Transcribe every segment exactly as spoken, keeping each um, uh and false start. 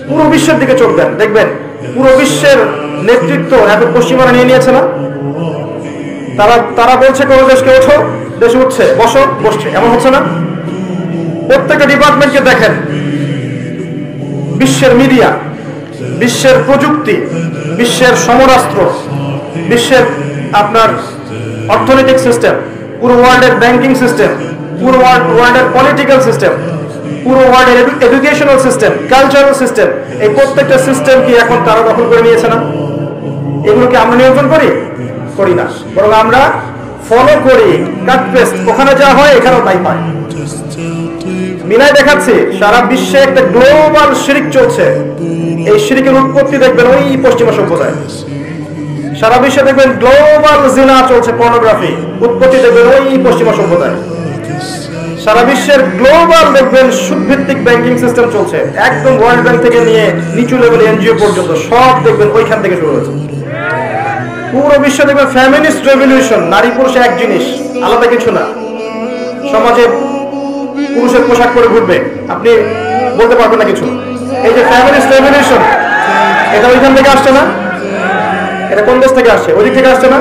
পুরো বিশ্বের দিকে চোখ দেন, দেখবেন পুরো বিশ্বের নেতৃত্ব এখন পশ্চিমারা নিয়ে নিয়েছে না? তারা তারা বলছে কোন দেশকে ওঠো, দেশ উঠছে, বসো, বসছে, এমন হচ্ছে না? প্রত্যেকটা ডিপার্টমেন্টকে দেখেন, বিশ্বের মিডিয়া, বিশ্বের প্রযুক্তি, বিশ্বের সমরাস্ত্র, বিশ্বের আপনার অর্থনৈতিক সিস্টেম, পুরো ওয়ার্ল্ডের ব্যাংকিং সিস্টেম, পুরো ওয়ার্ল্ডের পলিটিক্যাল সিস্টেম, পুরো ওয়ার্ল্ডের এডুকেশনাল সিস্টেম, কালচারাল সিস্টেম, এই প্রত্যেকটা সিস্টেম কি এখন তারা দখল করে নিয়েছে না? এগুলো কি আমরা নিয়ন্ত্রণ করি? করি না, বরং আমরা ফলো করি, কাট পেস্ট, ওখানে যা হয় এখানেও তাই হয়। মিলাই দেখাচ্ছি, সারা বিশ্বে একটা গ্লোবাল শিরিক চলছে। এই শিরিকের উৎপত্তি দেখবেন ওই পশ্চিমা সভ্যতায়। সারা বিশ্বে দেখবেন গ্লোবাল জিনা চলছে, পর্নোগ্রাফি, উৎপত্তি দেখবেন ওই পশ্চিমা সভ্যতায়। সারা বিশ্বের গ্লোবাল দেখবেন সুদভিত্তিক ব্যাংকিং সিস্টেম চলছে, একদম ওয়ার্ল্ড ব্যাংক থেকে নিয়ে নিচু লেভেল এনজিও পর্যন্ত সব দেখবেন ওইখান থেকে শুরু হয়েছে। পুরো বিশ্ব দেখবেন ফেমিনিস্ট রেভলিউশন, নারী পুরুষ এক জিনিস, আলাদা কিছু না। সমাজে পুরুষের পোশাক পরে ঘুরবে, আপনি বলতে পারবেন না কিছু। এই যে ফেমিনিস্ট রেভলিউশন, এটা ওইখান থেকে আসছে না? এটা কোন দেশ থেকে আসছে? ওই দিক থেকে আসছে না?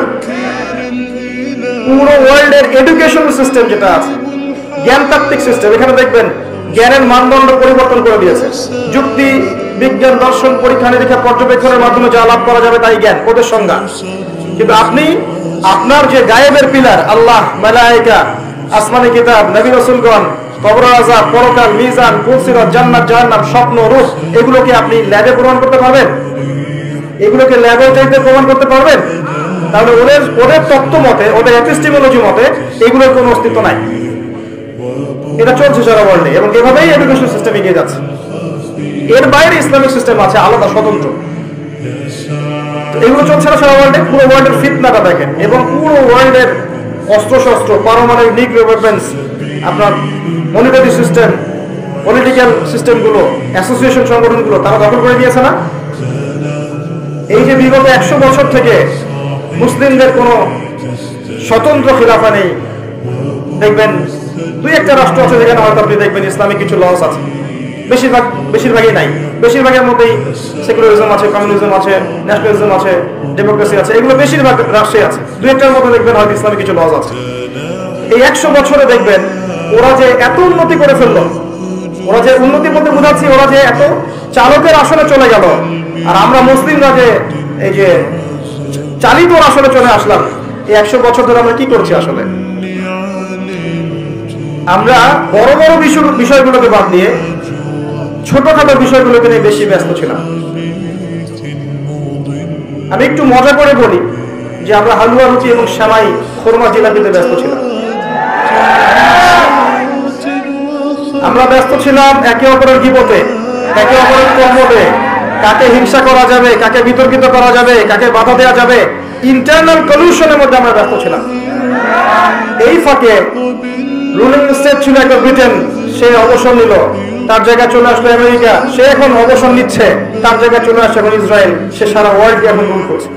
পুরো ওয়ার্ল্ডের এডুকেশনাল সিস্টেম যেটা আছে, জ্ঞানতাত্ত্বিক সিস্টেম, এখানে দেখবেন জ্ঞানের মানদণ্ড পরিবর্তন করে দিয়েছে। যুক্তি, বিজ্ঞান, দর্শন, পরীক্ষা নিরীক্ষা, পর্যবেক্ষণের মাধ্যমে যা লাভ করা যাবে তাই জ্ঞান, ওদের সংজ্ঞা। কিন্তু আপনি আপনার যে গায়েবের পিলার, আল্লাহ, মালায়েকা, আসমানি কিতাব, নবী রাসূলগণ, কবর আযাব, পরকাল, মিজান, কুরসিরাত, জান্নাত, জাহান্নাম, স্বপ্ন, রূহ, এগুলোকে আপনি ল্যাবে প্রমাণ করতে পারবেন? এগুলোকে ল্যাবে চাইতে প্রমাণ করতে পারবেন? তাহলে ওদের ওদের তত্ত্ব মতে, ওদের এপিস্টিমোলজি মতে এগুলোর কোনো অস্তিত্ব নাই। এটা চলছে সারা ওয়ার্ল্ডে, এবং এভাবেই এডুকেশন সিস্টেম এগিয়ে যাচ্ছে। এর বাইরে ইসলামিক সিস্টেম আছে আলাদা, স্বতন্ত্র। এগুলো চলছে না সারা ওয়ার্ল্ডে। পুরো ওয়ার্ল্ডের ফিতনাটা দেখেন, এবং পুরো ওয়ার্ল্ডের অস্ত্রশস্ত্র, পারমাণবিক নিউক্লিয়ার ওয়েপন্স, আপনার মনিটরি সিস্টেম, পলিটিক্যাল সিস্টেমগুলো, অ্যাসোসিয়েশন সংগঠনগুলো তারা দখল করে দিয়েছে না? এই যে বিগত একশো বছর থেকে মুসলিমদের কোনো স্বতন্ত্র খিলাফা নেই, দেখবেন দুই একটা রাষ্ট্র আছে যেখানে হয়তো আপনি দেখবেন ইসলামিক কিছু লস আছে, বেশিরভাগ বেশিরভাগই নাই। বেশিরভাগের মধ্যেই সেকুলারিজম আছে, কমিউনিজম আছে, ন্যাশনালিজম আছে, ডেমোক্রেসি আছে, এগুলো বেশিরভাগ রাষ্ট্রে আছে। দুই একটার মধ্যে দেখবেন হয়তো ইসলামিক কিছু লস আছে। এই একশো বছরে দেখবেন ওরা যে এত উন্নতি করে ফেললো, ওরা যে উন্নতি বলতে বোঝাচ্ছি, ওরা যে এত চালকের আসনে চলে গেল, আর আমরা মুসলিমরা যে এই যে চালিত আসলে চলে আসলাম। এই একশো বছর ধরে আমরা কি করছি আসলে? আমরা বড় বড় বিষয়গুলোকে বাদ দিয়ে ছোটখাটো বিষয়গুলোকে নিয়ে বেশি ব্যস্ত ছিলাম। আমি একটু মজা করে বলি যে আমরা হালুয়া, রুটি এবং সেমাই, খোরমা, জিলাপিতে ব্যস্ত ছিলাম। আমরা ব্যস্ত ছিলাম একে অপরের গীবতে, একে অপরের কর্মতে, কাকে হিংসা করা যাবে, কাকে বিতর্কিত করা যাবে, কাকে বাধা দেওয়া যাবে, ইন্টারনাল কলিউশনের মধ্যে আমরা ব্যস্ত ছিলাম। এই ফাঁকে রুলিং স্টেট ছিল একটা ব্রিটেন, সে অবসর নিল, তার জায়গায় চলে আসলো আমেরিকা, সে এখন অবসর নিচ্ছে, তার জায়গায় চলে আসছে এখন ইসরায়েল, সে সারা ওয়ার্ল্ডকে এখন রুল করছে।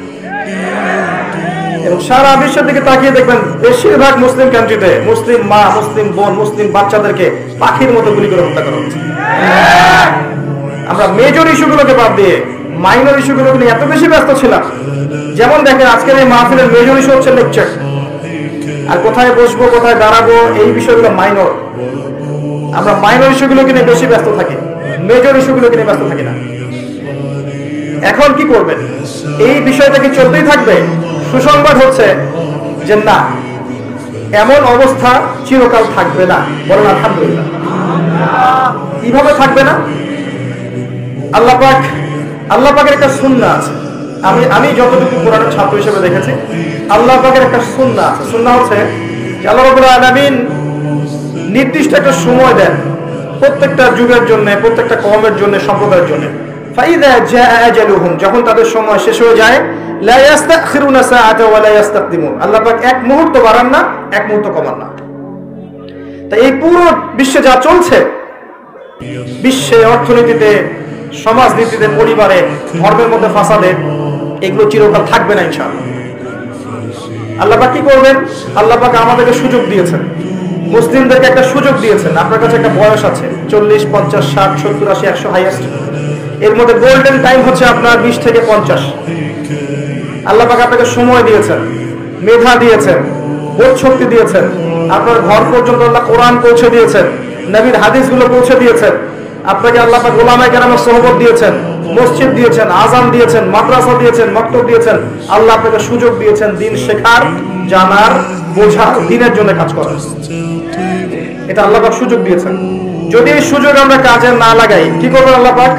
এবং সারা বিশ্বের দিকে তাকিয়ে দেখবেন বেশিরভাগ মুসলিম কান্ট্রিতে মুসলিম মা, মুসলিম বোন, মুসলিম বাচ্চাদেরকে পাখির মতো গুলি করে হত্যা করা হচ্ছে। আমরা মেজর ইস্যুগুলোকে বাদ দিয়ে মাইনর ইস্যুগুলোকে নিয়ে এত বেশি ব্যস্ত ছিলাম। যেমন দেখেন আজকের এই মাহফিলের মেজর ইস্যু হচ্ছে লেকচার, আর কোথায় বসবো, কোথায় দাঁড়াবো, এই বিষয়গুলো মাইনর। আমরা মাইনর ইস্যুগুলোকে নিয়ে বেশি ব্যস্ত থাকি, মেজর ইস্যুগুলোকে নিয়ে ব্যস্ত থাকি না। এখন কি করবেন? এই বিষয়টা কি চলতেই থাকবে? সুসংবাদ হচ্ছে যে না, এমন অবস্থা চিরকাল থাকবে না, বলেন আলহামদুলিল্লাহ। কিভাবে থাকবে না? আল্লাহ পাক, আল্লাহ পাকের একটা সুন্নাহ আছে। আমি আমি যতটুকু কোরআনের ছাত্র হিসেবে দেখেছি, আল্লাহ পাকের একটা সুন্নাহ আছে। সুন্নাহ হচ্ছে যে আল্লাহ রাব্বুল আলামিন নির্দিষ্ট একটা সময় দেন প্রত্যেকটা যুগের জন্য, প্রত্যেকটা কওমের জন্য, সম্প্রদায়ের জন্য। ফাইযা জাআ আজালুহুম, যখন তাদের সময় শেষ হয়ে যায়, লা ইস্তাখিরুনা সাআতা ওয়া লা ইস্তাকদিমুন, আল্লাহ পাক এক মুহূর্ত বাড়ান না, এক মুহূর্ত কমান না। তাই এই পুরো বিশ্বে যা চলছে, বিশ্বে অর্থনীতিতে, সমাজনীতিতে, পরিবারে, ধর্মের মধ্যে ফাসাদে, এগুলো চিরকাল থাকবে না ইনশাআল্লাহ। আল্লাহ পাক কি করবেন? আল্লাহ পাক আমাদেরকে সুযোগ দিয়েছেন, মুসলিমদেরকে একটা সুযোগ দিয়েছেন। আপনার কাছে একটা বয়স আছে, চল্লিশ, পঞ্চাশ, ষাট, সত্তর, আশি, একশো, হাইয়েস্ট। এর মধ্যে গোল্ডেন টাইম হচ্ছে আপনার বিশ থেকে পঞ্চাশ। আল্লাহ পাক আপনাকে সময় দিয়েছেন, মেধা দিয়েছেন, বোধ শক্তি দিয়েছেন, আপনার ঘর পর্যন্ত আল্লাহ কোরআন পৌঁছে দিয়েছেন, নবীর হাদিসগুলো পৌঁছে দিয়েছেন, আপনাকে আল্লাহ পাক ওলামায়ে কেরামের সোহবত দিয়েছেন, মসজিদ দিয়েছেন, আজান দিয়েছেন, মাদ্রাসা দিয়েছেন, মক্তব দিয়েছেন। আল্লাহ আপনাকে সুযোগ দিয়েছেন দিন শেখার, জানার, বোঝার, দিনের জন্য কাজ করার। এটা আল্লাহ পাক সুযোগ দিয়েছেন। যদি এই সুযোগ আমরা কাজে না লাগাই, কি করবেন আল্লাহ পাক?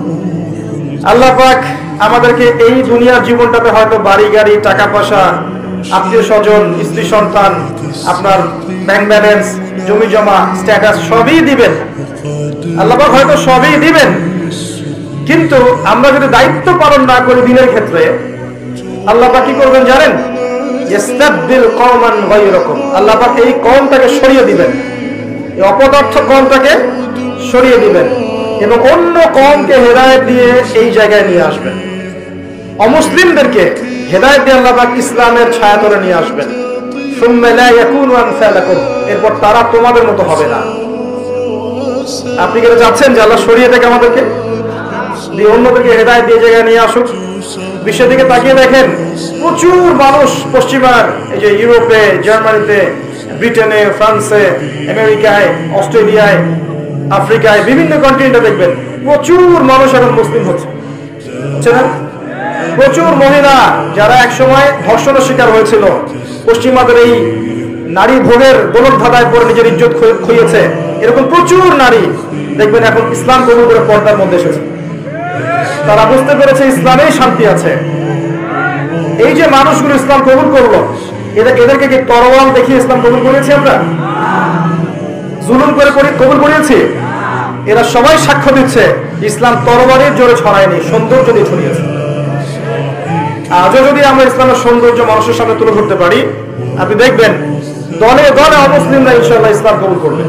আল্লাহ পাক আমাদেরকে এই দুনিয়ার জীবনটাতে হয়তো বাড়ি গাড়ি, টাকা পয়সা, আত্মীয় স্বজন, স্ত্রী সন্তান, আপনার ব্যাংক ব্যালেন্স, জমি জমা, স্ট্যাটাস সবই দিবেন। আল্লাহ পাক হয়তো সবই দিবেন, কিন্তু আমরা যদি দায়িত্ব পালন না করি দিনের ক্ষেত্রে, আল্লাহ পাক কি করবেন জানেন? ইস্তাবদিল কওমান গায়রাকুম, আল্লাহ পাক এই কওমটাকে সরিয়ে দিবেন, এই অপদার্থ কওমটাকে সরিয়ে দিবেন এবং অন্য কওমকে হেদায়েত দিয়ে এই জায়গায় নিয়ে আসবেন। অমুসলিমদেরকে হেদায়েত দিয়ে আল্লাহ পাক ইসলামের ছায়াতলে নিয়ে আসবেন। সুম্মা লা ইয়াকুনু আমসালাকুম, এরপর তারা তোমাদের মতো হবে না। আপনি কি চাচ্ছেন যে আল্লাহ সরিয়ে থেকে আমাদেরকে দিয়ে অন্যদেরকে হেদায়েত দিয়ে জায়গায় নিয়ে আসুক? বিশ্বের দিকে তাকিয়ে দেখেন, প্রচুর মানুষ পশ্চিমার এই যে ইউরোপে, জার্মানিতে, ব্রিটেনে, ফ্রান্সে, আমেরিকায়, অস্ট্রেলিয়ায়, আফ্রিকায়, বিভিন্ন কন্টিনেন্টে দেখবেন প্রচুর মানুষ এখন মুসলিম হচ্ছে, হচ্ছে না? প্রচুর মহিলা যারা একসময় ধর্ষণের শিকার হয়েছিল, পশ্চিমাদের এই নারী ভোগের গোলকধাঁধায় পড়ে নিজের ইজ্জত খুইয়েছে, এরকম প্রচুর নারী দেখবেন এখন ইসলাম কবুল করে পর্দার মধ্যে এসেছে। তারা বুঝতে পেরেছে ইসলামেই শান্তি আছে। এই যে মানুষগুলো ইসলাম কবুল করলো, এদের এদেরকে কি তরোয়াল দেখিয়ে ইসলাম কবুল করেছি আমরা? জুলুম করে কবুল করিয়েছি? এরা সবাই সাক্ষ্য দিচ্ছে ইসলাম তরবারির জোরে ছড়ায়নি, সৌন্দর্য দিয়ে ছড়িয়েছে। আজও যদি আমরা ইসলামের সৌন্দর্য মানুষের সামনে তুলে ধরতে পারি, আপনি দেখবেন দলে দলে অমুসলিমরা ইনশাআল্লাহ ইসলাম কবুল করবে।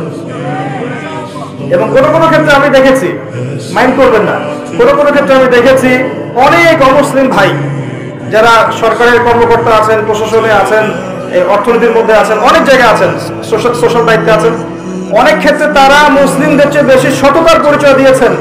এবং কোন কোন ক্ষেত্রে আমি দেখেছি, মাইন্ড করবেন না, কোন কোন ক্ষেত্রে আমি দেখেছি অনেক অমুসলিম ভাই যারা সরকারের কর্মকর্তা আছেন, প্রশাসনে আছেন, অর্থনীতির মধ্যে আছেন, অনেক জায়গায় আছেন, সোশ্যাল দায়িত্বে আছেন, অনেক ক্ষেত্রে তারা মুসলিমদের চেয়ে বেশি সততার পরিচয় দিয়েছেন।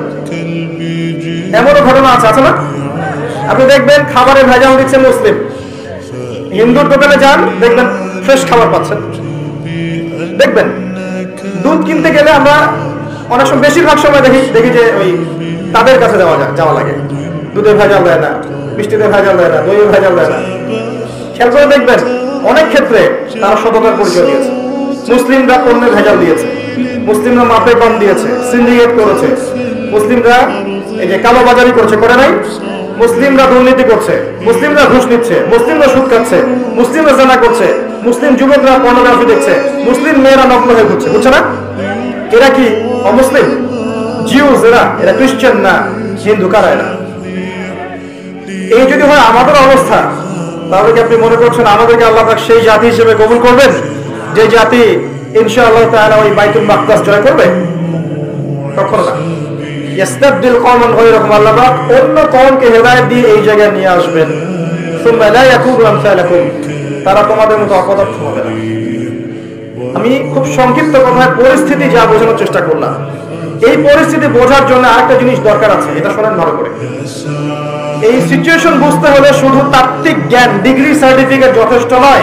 এমনও ঘটনা আছে, আছে না? আপনি দেখবেন খাবারে ভেজাল দিচ্ছে মুসলিম, হিন্দুর দোকানে যান দেখবেন ফ্রেশ খাবার পাচ্ছেন। দেখবেন দুধ কিনতে গেলে আমরা অনেক সময়, বেশিরভাগ সময় দেখি দেখি যে ওই তাদের কাছে যাওয়া যায় যাওয়া লাগে। দুধে ভেজাল দেয় না, মিষ্টিতে ভেজাল দেয় না, দইয়ে ভেজাল দেয় না। খেয়াল করে দেখবেন অনেক ক্ষেত্রে তারা সততার পরিচয় দিয়েছে। মুসলিমরা পণ্যে ভেজাল দিয়েছে, মুসলিমরা মাপে কম দিয়েছে, সিন্ডিকেট করেছে, মুসলিমরা এই যে কালোবাজারি করছে, করে নাই? মুসলিমরা দুর্নীতি করছে, মুসলিমরা ঘুষ নিচ্ছে, মুসলিমরা সুদ খাচ্ছে, মুসলিমরা জানা করছে, মুসলিম যুবকরা পর্নোগ্রাফি দেখছে, মুসলিম মেয়েরা নগ্ন হয়ে ঘুরছে, বুঝছে না? এরা কি অমুসলিম? জিউস এরা, এরা খ্রিস্টান না হিন্দু, কারা এরা? এই যদি হয় আমাদের অবস্থা, তাহলে কি আপনি মনে করছেন আমাদেরকে আল্লাহ পাক সেই জাতি হিসেবে কবুল করবেন যে জাতি ইনশাআল্লাহ তাআলা ওই বাইতুল মাকদাস জয় করবে? কখনো না। ইস্তাবদিল কওমান গায়রাকুম, আল্লাহ পাক অন্য কওমকে হেদায়েত দিয়ে এই জায়গায় নিয়ে আসবেন। সুম্মা লা ইয়াকুনু আমসালাকুম, তারা তোমাদের মতো অপদার্থ হবে না। আমি খুব সংক্ষিপ্ত কথায় পরিস্থিতি যা বোঝানোর চেষ্টা করলাম। এই পরিস্থিতি বোঝার জন্য আরেকটা জিনিস দরকার আছে, এটা শোনেন ভালো করে। এই সিচুয়েশন বুঝতে হলে শুধু তাত্ত্বিক জ্ঞান, ডিগ্রি সার্টিফিকেট যথেষ্ট নয়।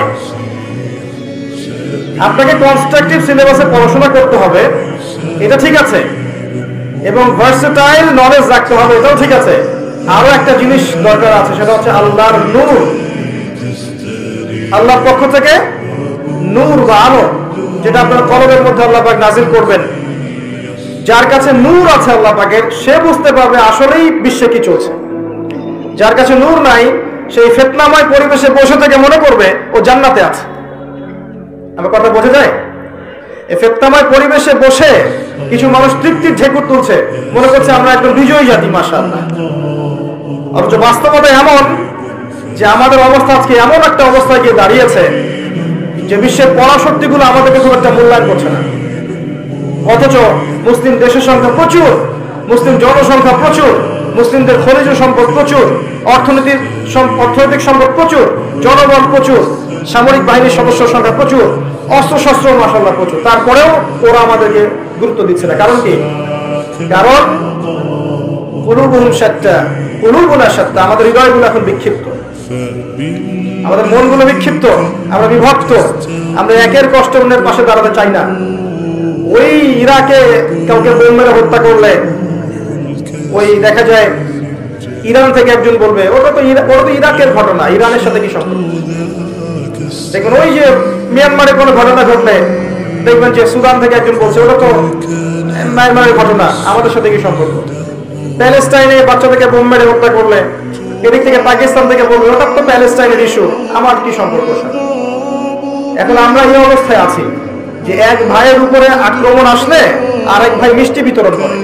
আপনাকে কনস্ট্রাকটিভ সিলেবাসে পড়াশোনা করতে হবে, এটা ঠিক আছে, এবং ভার্সেটাইল নলেজ রাখতে হবে, এটাও ঠিক আছে। আরো একটা জিনিস দরকার আছে, সেটা হচ্ছে আল্লাহর নূর, আল্লাহর পক্ষ থেকে নূর বা আলো, যেটা আপনার কলবের মধ্যে আল্লাহ পাক নাজিল করবেন। যার কাছে নূর আছে আল্লাহ পাকের, সে বুঝতে পারবে আসলেই বিশ্বে কি চলছে। যার কাছে নূর নাই, সেই ফিতনাময় পরিবেশে বসে থেকে মনে করবে ও জান্নাতে আছে। আমার কথা বোঝা যায়? এই ফিতনাময় পরিবেশে বসে কিছু মানুষ তৃপ্তির ঢেকুর তুলছে, মনে করছে আমরা একদম বিজয়ী জাতি, মাশাআল্লাহ। অথচ বাস্তবতা এমন যে আমাদের অবস্থা আজকে এমন একটা অবস্থায় গিয়ে দাঁড়িয়েছে যে বিশ্বের পরাশক্তিগুলো আমাদেরকে খুব একটা মূল্যায়ন করছে না। অথচ মুসলিম দেশের সংখ্যা প্রচুর, মুসলিম জনসংখ্যা প্রচুর, মুসলিমদের খনিজ সম্পদ প্রচুর, অর্থনৈতিক অর্থনৈতিক সম্পদ প্রচুর, জনবল প্রচুর, সামরিক বাহিনীর সদস্য সংখ্যা প্রচুর, অস্ত্রশস্ত্র মাশাআল্লাহ প্রচুর। তারপরেও ওরা আমাদেরকে গুরুত্ব দিচ্ছে না। কারণ কি? কারণ কুলুবুহুম শাত্তা, কুলুবুনা শাত্তা, আমাদের হৃদয়গুলো এখন বিক্ষিপ্ত, আমাদের মনগুলো বিক্ষিপ্ত, আমরা বিভক্ত, আমরা একের কষ্ট অন্যের পাশে দাঁড়াতে চাই না। ওই ইরাকে কাউকে বোম মেরে হত্যা করলে ওই দেখা যায় ইরান থেকে একজন বলবে ওটা তো ওটা তো ইরাকের ঘটনা, ইরানের সাথে কি সম্পর্ক? দেখুন ওই যে মিয়ানমারে কোনো ঘটনা ঘটলে দেখবেন যে সুদান থেকে একজন বলছে ওটা তো মিয়ানমারের ঘটনা, আমাদের সাথে কি সম্পর্ক? প্যালেস্টাইনে বাচ্চাদেরকে বোম মেরে হত্যা করলে এদিক থেকে পাকিস্তান থেকে বলবে ওটা তো প্যালেস্টাইনের ইস্যু, আমার কি সম্পর্ক? এখন আমরা এই অবস্থায় আছি যে এক ভাইয়ের উপরে আক্রমণ আসলে আরেক ভাই মিষ্টি বিতরণ করে।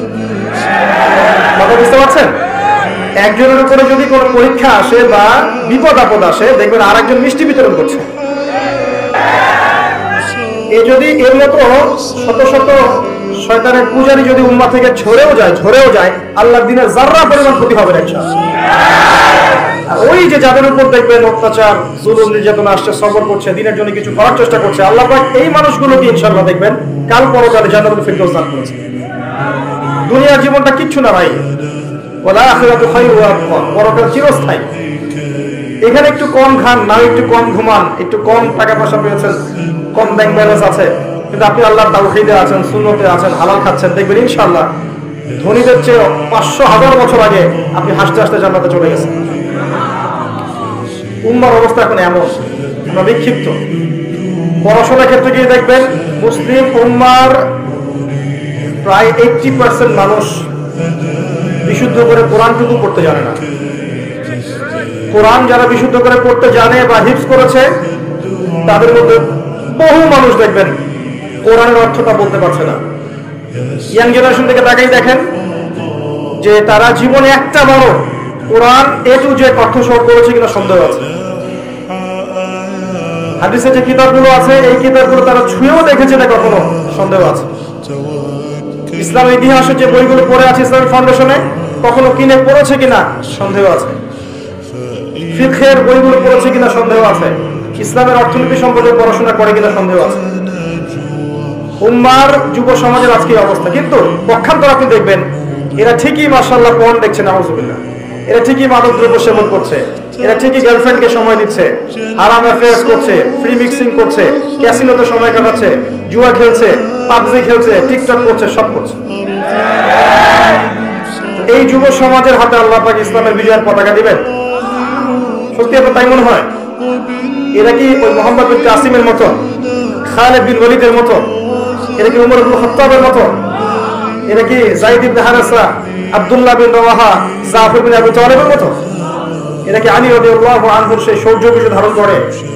কথা বুঝতে পারছেন? একজনের উপরে যদি কোনো পরীক্ষা আসে বা বিপদ আপদ আসে দেখবেন আরেকজন মিষ্টি বিতরণ করছে। এই যদি এর মতো শত শত শয়তানের পূজারী যদি উম্মাহ থেকে ঝরেও যায় ঝরেও যায় আল্লাহর দ্বীনের যাররা পরিমাণ ক্ষতি হবে না ইনশাআল্লাহ। ওই যে যাদের উপর দেখবেন অত্যাচার জুলুম নির্যাতন আসছে, সবর করছে, দিনের জন্য কিছু করার চেষ্টা করছে, আল্লাহ পাক এই মানুষগুলোকে ইনশাআল্লাহ দেখবেন কাল পরকালে জান্নাতুল ফিরদাউস দান করেছে। দুনিয়ার জীবনটা কিচ্ছু না ভাই, ওয়াল আখিরাতু খায়রু ওয়া আবকা, পরকাল চিরস্থায়ী। এখানে একটু কম খান, না একটু কম ঘুমান, একটু কম টাকা পয়সা পেয়েছেন, কম ব্যাংক ব্যালেন্স আছে, কিন্তু আপনি আল্লাহর তাওহীদে আছেন, সুন্নতে আছেন, হালাল খাচ্ছেন, দেখবেন ইনশাআল্লাহ ধনীদের চেয়ে পাঁচশো হাজার বছর আগে আপনি হাসতে হাসতে জান্নাতে চলে গেছেন। উম্মার অবস্থা এখন এমন, আমরা বিক্ষিপ্ত। পড়াশোনার ক্ষেত্রে গিয়ে দেখবেন মুসলিম উম্মার প্রায় এইটটি পার্সেন্ট মানুষ বিশুদ্ধ করে কোরআনটুকু পড়তে জানে না। কোরআন যারা বিশুদ্ধ করে পড়তে জানে বা হিফজ করেছে তাদের মধ্যে বহু মানুষ দেখবেন কোরআনের অর্থটা বলতে পারছে না। ইয়াং জেনারেশন থেকে তাকাই দেখেন যে তারা জীবনে একটা বড় কোরআন এ টু জেড অর্থ সহ করেছে কিনা সন্দেহ আছে। হাদিসের যে কিতাবগুলো আছে এই কিতাবগুলো তারা ছুঁয়েও দেখেছে না কখনো, সন্দেহ আছে। ইসলামের ইতিহাসের যে বইগুলো পড়ে আছে ইসলামিক ফাউন্ডেশনে কখনো কিনে পড়েছে কিনা সন্দেহ আছে। ফিকহের বইগুলো পড়েছে কিনা সন্দেহ আছে। ইসলামের অর্থনীতি সম্পর্কে পড়াশোনা করে কিনা সন্দেহ আছে। উম্মার যুব সমাজের আজকে অবস্থা, কিন্তু পক্ষান্তর আপনি দেখবেন এরা ঠিকই মাশাআল্লাহ পর্ন দেখছে, নাউযুবিল্লাহ, এরা ঠিকই মাদক দ্রব্য সেবন করছে, এরা ঠিকই গার্লফ্রেন্ডকে সময় দিচ্ছে, হারাম অ্যাফেয়ার্স করছে, ফ্রি মিক্সিং করছে, ক্যাসিনোতে সময় কাটাচ্ছে, জুয়া খেলছে, পাবজি খেলছে, টিকটক করছে, সব করছে। এই যুব সমাজের হাতে আল্লাহ পাক ইসলামের বিজয়ের পতাকা দিবেন? সত্যি আপনার তাই মনে হয়? এরা কি ওই মোহাম্মদ বিন কাসিমের মতো, খালিদ বিন ওয়ালিদের মতো, এরা কি উমর ইবনে খাত্তাবের মতো, এরা কি যায়েদ ইবনে হারেসা, আব্দুল্লাহ বিন রওয়াহা, জাফর বিন আবু তালেবের মতো, এরা কি আলী রাদিয়াল্লাহু আনহুর সেই শৌর্য বিজয় ধারণ করে?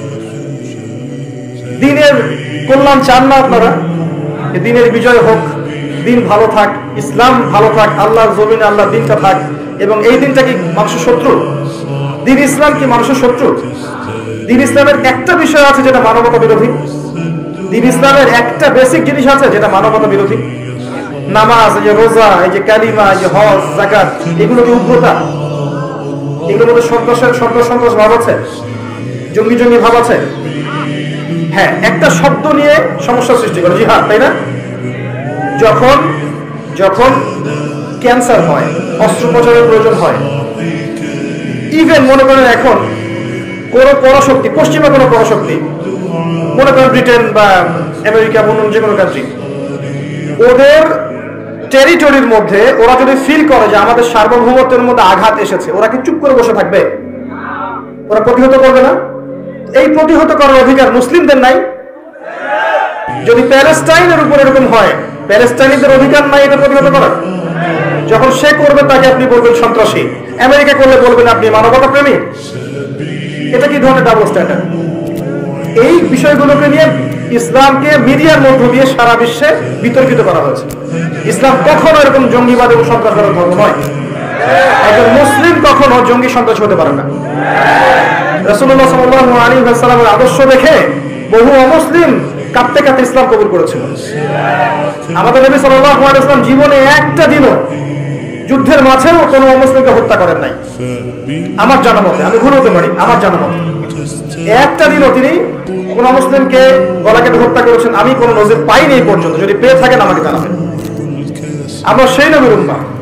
দিনের কল্যাণ চান না আপনারা? দিনের বিজয় হোক, দিন ভালো থাক, ইসলাম ভালো থাক, আল্লাহর জমিনে আল্লাহর দিনটা থাক। এবং এই দিনটা কি মানুষের শত্রু? দিন ইসলাম কি মানুষের শত্রু? দিন ইসলামের একটা বিষয় আছে যেটা মানবতা বিরোধী। দিন ইসলামের একটা বেসিক জিনিস আছে যেটা মানবতা বিরোধী। নামাজ, এই যে রোজা, এই যে কালিমা, এই যে হজ, যাকাত, এগুলো কি উগ্রতা? এগুলোর মধ্যে সন্ত্রাসের সন্ত্রাস সন্ত্রাস ভাব আছে, জঙ্গি জঙ্গি ভাব আছে। হ্যাঁ, একটা শব্দ নিয়ে সমস্যা সৃষ্টি করে, জিহাদ, তাই না? যখন যখন ক্যান্সার হয়, অস্ত্রোপচারের প্রয়োজন হয়, ইভেন মনে করেন এখন কোনো পরাশক্তি, পশ্চিমা কোনো পরাশক্তি, মনে করেন ব্রিটেন বা আমেরিকা, অন্য যে কোনো কান্ট্রি, ওদের টেরিটরির মধ্যে ওরা যদি ফিল করে যে আমাদের সার্বভৌমত্বের মধ্যে আঘাত এসেছে, ওরা কি চুপ করে বসে থাকবে? ওরা প্রতিহত করবে না? এই প্রতিহত করার অধিকার মুসলিমদের নাই? যদি প্যালেস্টাইনের উপর এরকম হয়, প্যালেস্টাইনিদের অধিকার নাই এটা প্রতিহত করার? যখন সে করবে তাকে আপনি বলবেন সন্ত্রাসী, আমেরিকা করলে বলবেন আপনি মানবতা প্রেমী। এটা কি ধরনের ডাবল স্ট্যান্ডার্ড? এই বিষয়গুলোকে নিয়ে ইসলামকে মিডিয়ার মধ্য দিয়ে সারা বিশ্বে বিতর্কিত করা হয়েছে। ইসলাম কখনো এরকম জঙ্গিবাদ এবং সন্ত্রাসবাদের ধর্ম নয়। একজন মুসলিম কখনো জঙ্গি সন্ত্রাস হতে পারে না। রাসূলুল্লাহ সাল্লাল্লাহু আলাইহি ওয়াসাল্লামের আদর্শ দেখে বহু অমুসলিম কাঁপতে কাঁপতে ইসলাম কবুল করেছিল। আমাদের নবী সাল্লাল্লাহু আলাইহি ওয়াসাল্লাম জীবনে একটা দিনও যুদ্ধের মাঝেও কোনো অমুসলিমকে হত্যা করেন নাই আমার জানা মতে। আমি ভুল হতে পারি, আমার জানা মতে একটা দিনও তিনি কোন মুসলিমকে গলা কেটে হত্যা করেছেন আমি কোন নজির পাইনি এই পর্যন্ত। যদি পেয়ে থাকেন আমাকে জানাবেন। আমরা সেই নবীর উম্মাহ,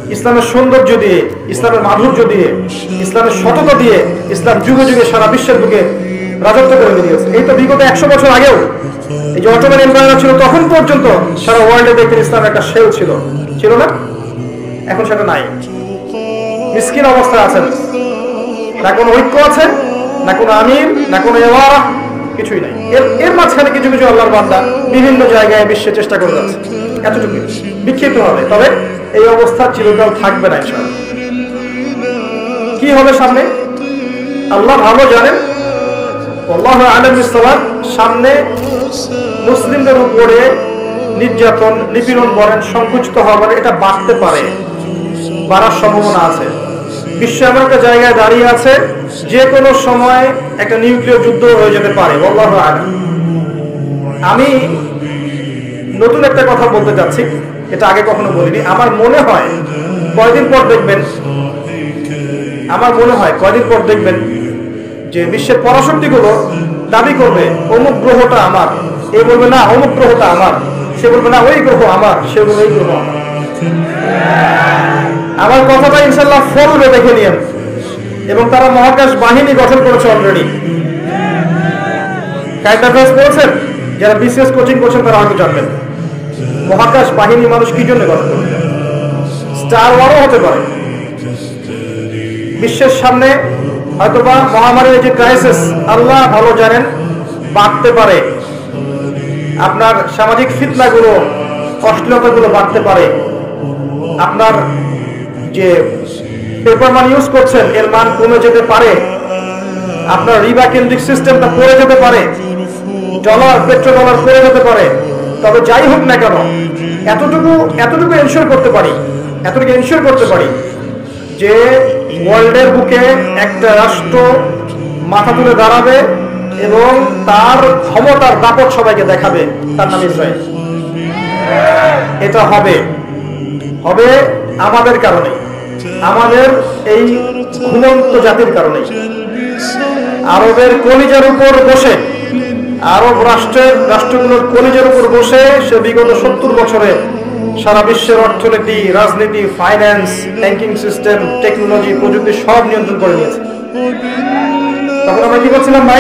ইসলামের সৌন্দর্য দিয়ে, ইসলামের মাধুর্য দিয়ে, ইসলামের সততা দিয়ে ইসলাম যুগে যুগে সারা বিশ্বের বুকে রাজত্ব করে বেরিয়েছে। এই তো বিগত একশো বছর আগেও এই যে অটোমান এম্পায়ার ছিল, তখন পর্যন্ত সারা ওয়ার্ল্ডে দেখতেন ইসলামের একটা শেল ছিল, ছিল না? এখন সেটা নাই, মিসকিন অবস্থায় আছেন, না কোনো ঐক্য আছে, না কোনো আমির, না কোনো এওয়ারা, কিছুই নাই। এর এর মাঝখানে কিছু কিছু আল্লাহর বান্দা বিভিন্ন জায়গায় বিশ্বে চেষ্টা করে যাচ্ছে, এতটুকু বিক্ষিপ্ত হবে। তবে এই অবস্থা চিরকাল থাকবে না ইনশাআল্লাহ। কি হবে সামনে আল্লাহ ভালো জানেন, আল্লাহু আ'লাম বিস-সাওয়াব। সামনে মুসলিমদের উপরে নির্যাতন, নিপীড়ন বলেন, সংকুচিত হওয়া বলেন, এটা বাড়তে পারে, বাড়ার সম্ভাবনা আছে। বিশ্ব এমন একটা জায়গায় দাঁড়িয়ে আছে, যে কোনো সময় একটা নিউক্লিয়ার যুদ্ধ হয়ে যেতে পারে, আল্লাহু আ'লাম। আমি নতুন একটা কথা বলতে যাচ্ছি, এটা আগে কখনো বলিনি। আমার মনে হয় কয়দিন পর দেখবেন, আমার মনে হয় কয়দিন পর দেখবেন যে বিশ্বের পরাশক্তিগুলো দাবি করবে অমুক গ্রহটা আমার, এ বলবে না অমুক গ্রহটা আমার, সে বলবে না ওই গ্রহ আমার, সে বলবে এই গ্রহ আমার। আমার কথাটা ইনশাআল্লাহ ফলবে, দেখে নিয়েন। এবং তারা মহাকাশ বাহিনী গঠন করেছে অলরেডি। কারেন্ট অ্যাফেয়ার্স পড়েছেন? যারা বিসিএস কোচিং করছেন তারা হয়তো জানবেন মহাকাশ বাহিনী মানুষ কি জন্য গঠন করবে। স্টার ওয়ারও হতে পারে। বিশ্বের সামনে হয়তোবা মহামারীর যে ক্রাইসিস, আল্লাহ ভালো জানেন, বাড়তে পারে। আপনার সামাজিক ফিতনাগুলো, অশ্লীলতাগুলো বাড়তে পারে। আপনার যে পেপার মানি ইউজ করছেন এর মান কমে যেতে পারে। আপনার রিবা কেন্দ্রিক সিস্টেমটা পড়ে যেতে পারে, ডলার পেট্রো ডলার পড়ে যেতে পারে। তবে যাই হোক না কেন, এতটুকু এতটুকু এনশিওর করতে পারি, এতটুকু এনশিওর করতে পারি যে ওয়ার্ল্ডের বুকে একটা রাষ্ট্র মাথা তুলে দাঁড়াবে এবং তার ক্ষমতার দাপট সবাইকে দেখাবে, তার নাম ইসরায়েল। এটা হবে, হবে আমাদের কারণে, আমাদের এই ঘুমন্ত জাতির কারণে। আরবের কলিজার উপর বসে, আরব রাষ্ট্রের রাষ্ট্রগুলোর কলিজার উপর বসে সে বিগত সত্তর বছরে সারা বিশ্বের অর্থনীতি, রাজনীতি, ফাইন্যান্স, ব্যাংকিং সিস্টেম, টেকনোলজি, প্রযুক্তি সব নিয়ন্ত্রণ করে নিয়েছে। তখন আমরা কি করছিলাম ভাই?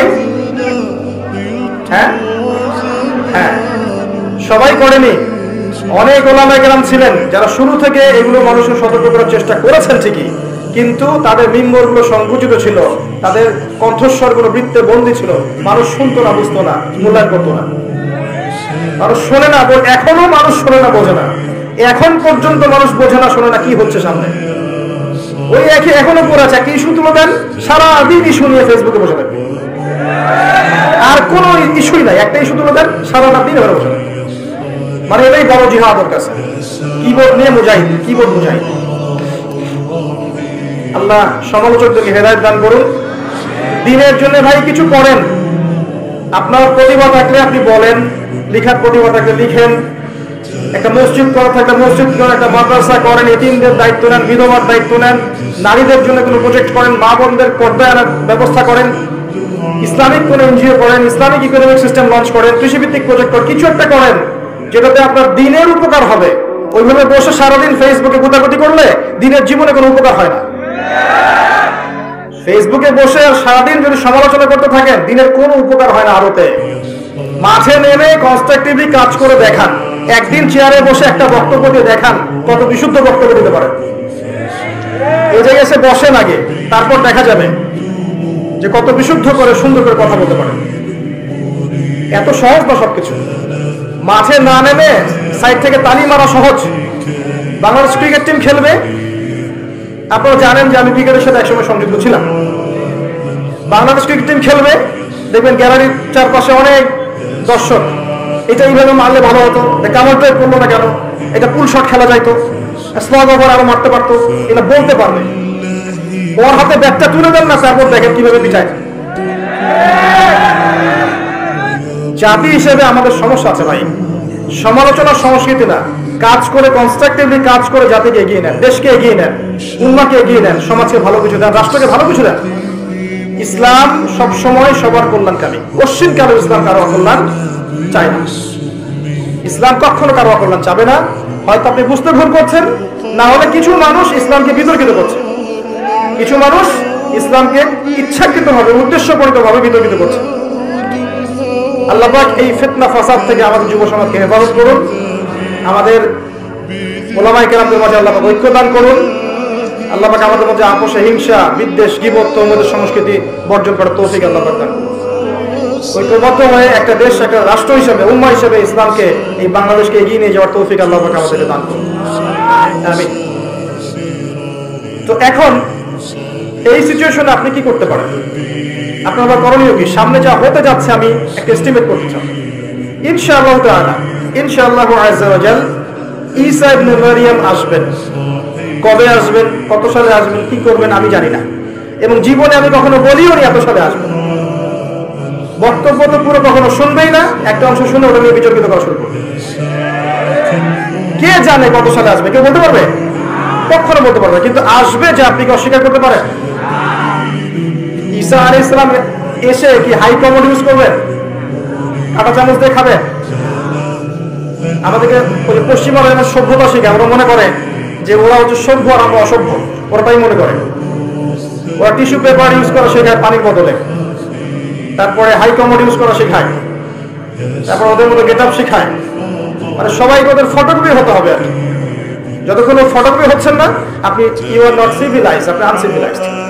হ্যাঁ হ্যাঁ সবাই করেনি। অনেক ওলামায়ে কেরাম ছিলেন যারা শুরু থেকে এগুলো মানুষকে সতর্ক করার চেষ্টা করেছেন ঠিকই, কিন্তু তাদের মিম্বরগুলো সংকুচিত ছিল, তাদের কণ্ঠস্বরগুলো বৃত্তে বন্দী ছিল। মানুষ শুনতো না, বুঝতো না, মূল্যায়ন করতো না। মানুষ শোনে না, এখনো মানুষ শোনে না, বোঝে না। এখন পর্যন্ত মানুষ বোঝে না, শোনে না কি হচ্ছে সামনে। ওই একই এখনো পড়ে আছে, একটা ইস্যু তুলে দেন, সারাদিন ইস্যু নিয়ে ফেসবুকে বসে থাকবে। আর কোনো ইস্যুই নাই, একটা ইস্যু তুলে দেন, সারাটা দিন এভাবে বসে থাকবে। মানে এটাই বড় জিহাদ ওর কাছে। কিবোর্ড নিয়ে মুজাহিদ, কিবোর্ড মুজাহিদ। আল্লাহ সমালোচকদেরকে হেদায়েত দান করুন। দিনের জন্য ভাই কিছু করেন। আপনার প্রতিভা থাকলে আপনি বলেন, লিখার প্রতিভা থাকলে লিখেন, একটা মসজিদ করা থাকলে মসজিদ করেন, একটা মাদ্রাসা করেন, এতিমদের দায়িত্ব নেন, বিধবার দায়িত্ব নেন, নারীদের জন্য কোনো প্রজেক্ট করেন, মা বোনদের পর্দায় আনার ব্যবস্থা করেন, ইসলামিক কোনো এনজিও করেন, ইসলামিক ইকোনমিক সিস্টেম লঞ্চ করেন, কৃষিভিত্তিক প্রজেক্ট করেন, কিছু একটা করেন যেটাতে আপনার দিনের উপকার হবে। ওইভাবে বসে সারাদিন ফেসবুকে গোটাগুটি করলে দিনের জীবনে কোনো উপকার হয় না। ফেসবুকে বসে সারাদিন যদি সমালোচনা করতে থাকেন, দিনের কোনো উপকার হয় না। আরতে মাঠে নেমে কনস্ট্রাকটিভলি কাজ করে দেখান। একদিন চেয়ারে বসে একটা বক্তব্য দিয়ে দেখান কত বিশুদ্ধ বক্তব্য দিতে পারেন। এই জায়গায় এসে বসেন আগে, তারপর দেখা যাবে যে কত বিশুদ্ধ করে সুন্দর করে কথা বলতে পারেন। এত সহজ না সবকিছু। মাঠে না নেমে সাইড থেকে তালি মারা সহজ। বাংলাদেশ ক্রিকেট টিম খেলবে, আপনারা জানেন যে আমি ক্রিকেটের সাথে একসময় সংযুক্ত ছিলাম। বাংলাদেশ ক্রিকেট টিম খেলবে, দেখবেন গ্যালারির চারপাশে অনেক দর্শক। এটা এইভাবে মারলে ভালো হতো, কামার ড্রাইভ করলো না কেন, এটা পুল শট খেলা যাইতো, স্লগ ওভার আরো মারতে পারতো, এটা বলতে পারবে। ওর হাতে ব্যাটটা তুলে দেন না, তারপর দেখেন কিভাবে পিটায়। জাতি হিসেবে আমাদের সমস্যা আছে ভাই। সমালোচনার সংস্কৃতি না, কাজ করে কনস্ট্রাকটিভলি কাজ করে জাতিকে এগিয়ে নেন, দেশকে এগিয়ে নেন, উম্মাহকে এগিয়ে নেন, সমাজকে ভালো কিছু দেন, রাষ্ট্রকে ভালো কিছু দেন। ইসলাম সবসময় সবার কল্যাণকামী। কোশ্চিন কারো ইসলাম কারো অকল্যাণ চায় না। ইসলাম কখনো কারো অকল্যাণ চাবে না। হয়তো আপনি বুঝতে ভুল করছেন, না হলে কিছু মানুষ ইসলামকে বিতর্কিত করছে, কিছু মানুষ ইসলামকে ইচ্ছাকৃতভাবে উদ্দেশ্যপরিতভাবে বিতর্কিত করছে। আল্লাহ পাক এই ফিতনা ফাসাদ থেকে আমাদের যুব সমাজকে হেফাজত করুন, আমাদের ওলামায়ে কেরামদের মাঝে আল্লাহ পাক ঐক্য দান করুন। আল্লাহ পাক আমাদের মধ্যে আপোষে হিংসা, বিদ্বেষ, গীবত, তহমতের সংস্কৃতি বর্জন করার তৌফিক আল্লাহ পাক দান করুন। ঐক্যবদ্ধ হয়ে একটা দেশ, একটা রাষ্ট্র হিসেবে, উম্মাহ হিসেবে ইসলামকে, এই বাংলাদেশকে এগিয়ে নিয়ে যাওয়ার তৌফিক আল্লাহ পাক আমাদেরকে দান করুন। আমিন। তো এখন এই সিচুয়েশনে আপনি কি করতে পারেন? আপনার আবার করণীয় কি? সামনে যা হতে যাচ্ছে আমি একটা এস্টিমেট করতে চাই। ইনশাআল্লাহ তাআলা, ইনশাআল্লাহু আযজা ওয়া জাল ঈসা ইবনে মারইয়াম আসবেন। কবে আসবেন, কত সালে আসবেন, কি করবেন আমি জানি না, এবং জীবনে আমি কখনো বলিও নি এত সালে আসবেন। বক্তব্য তো পুরো কখনো শুনবেই না, একটা অংশ শুনে ওটা নিয়ে বিতর্কিত করা শুরু করবে। কে জানে কত সালে আসবে? কেউ বলতে পারবে? কখনো বলতে পারবে। কিন্তু আসবে যে আপনি কি অস্বীকার করতে পারেন? ঈসা আলাইহিস সালাম এসে কি হাই কমোড ইউজ করবে? কাঁটা চামচ দিয়ে খাবে? আমাদেরকে ওই পশ্চিমা সভ্যতা শিখে আমরা মনে করে যে ওরা হচ্ছে সভ্য আর আমরা অসভ্য, ওরা তাই মনে করে। ওরা টিস্যু পেপার ইউজ করা শেখায় পানির বদলে, তারপরে হাই কমোড ইউজ করা শেখায়, তারপর ওদের মধ্যে গেট আপ শেখায়। মানে সবাইকে ওদের ফটোকপি হতে হবে আর কি। যতক্ষণ ফটোকপি হচ্ছেন না আপনি ইউ আর নট সিভিলাইজড, আপনি আনসিভিলাইজড।